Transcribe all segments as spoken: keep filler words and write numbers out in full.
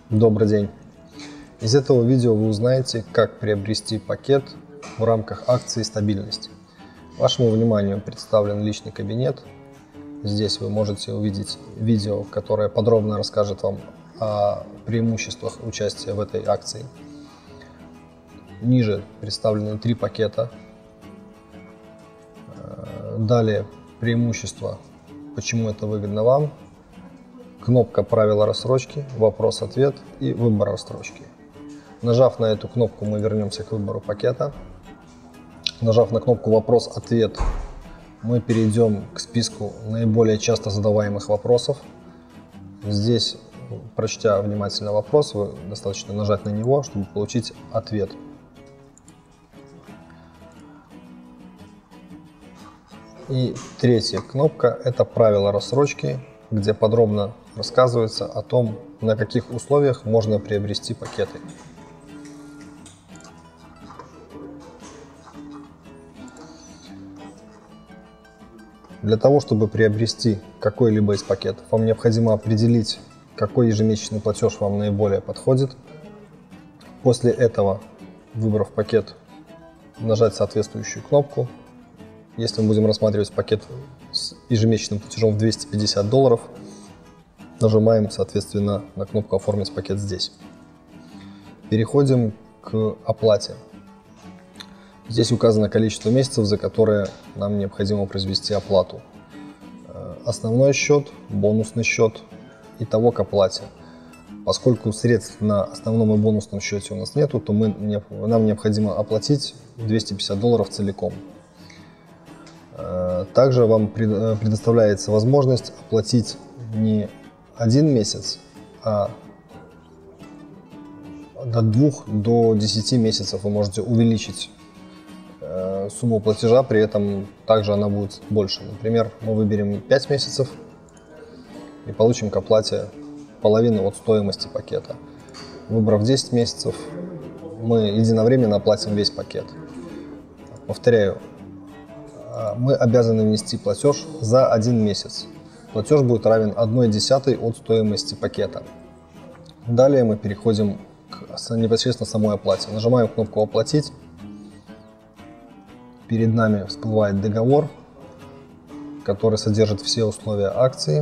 Добрый день! Из этого видео вы узнаете, как приобрести пакет в рамках акции «Стабильность». Вашему вниманию представлен личный кабинет. Здесь вы можете увидеть видео, которое подробно расскажет вам о преимуществах участия в этой акции. Ниже представлены три пакета. Далее преимущества, почему это выгодно вам. Кнопка «Правила рассрочки», «Вопрос-ответ» и «Выбор рассрочки». Нажав на эту кнопку, мы вернемся к выбору пакета. Нажав на кнопку «Вопрос-ответ», мы перейдем к списку наиболее часто задаваемых вопросов. Здесь, прочтя внимательно вопрос, вы достаточно нажать на него, чтобы получить ответ. И третья кнопка – это «Правила рассрочки», где подробно рассказывается о том, на каких условиях можно приобрести пакеты. Для того, чтобы приобрести какой-либо из пакетов, вам необходимо определить, какой ежемесячный платеж вам наиболее подходит. После этого, выбрав пакет, нажать соответствующую кнопку. Если мы будем рассматривать пакет с ежемесячным платежом в двести пятьдесят долларов, нажимаем, соответственно, на кнопку «Оформить пакет» здесь. Переходим к оплате. Здесь указано количество месяцев, за которые нам необходимо произвести оплату. Основной счет, бонусный счет, итого к оплате. Поскольку средств на основном и бонусном счете у нас нету, то мы, нам необходимо оплатить двести пятьдесят долларов целиком. Также вам предоставляется возможность оплатить не один месяц, а от двух до десяти месяцев вы можете увеличить сумму платежа, при этом также она будет больше. Например, мы выберем пять месяцев и получим к оплате половину от стоимости пакета. Выбрав десять месяцев, мы единовременно оплатим весь пакет. Повторяю, мы обязаны внести платеж за один месяц. Платеж будет равен одной десятой от стоимости пакета. Далее мы переходим к непосредственно самой оплате. Нажимаем кнопку «Оплатить». Перед нами всплывает договор, который содержит все условия акции.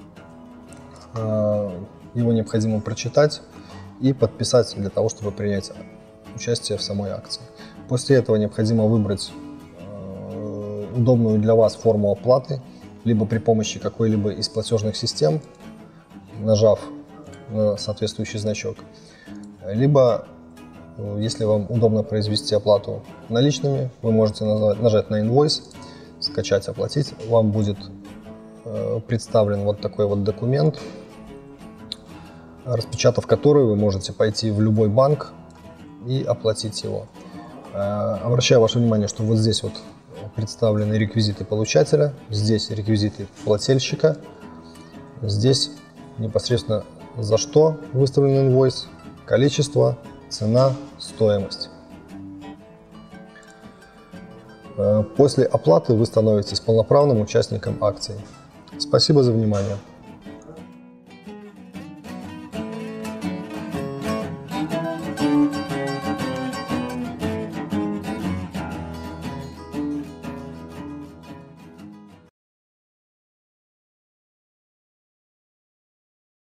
Его необходимо прочитать и подписать для того, чтобы принять участие в самой акции. После этого необходимо выбрать удобную для вас форму оплаты, либо при помощи какой-либо из платежных систем, нажав на соответствующий значок, либо, если вам удобно произвести оплату наличными, вы можете нажать на инвойс, скачать, оплатить. Вам будет представлен вот такой вот документ, распечатав который, вы можете пойти в любой банк и оплатить его. Обращаю ваше внимание, что вот здесь вот представлены реквизиты получателя, здесь реквизиты плательщика, здесь непосредственно за что выставлен инвойс, количество, цена, стоимость. После оплаты вы становитесь полноправным участником акции. Спасибо за внимание.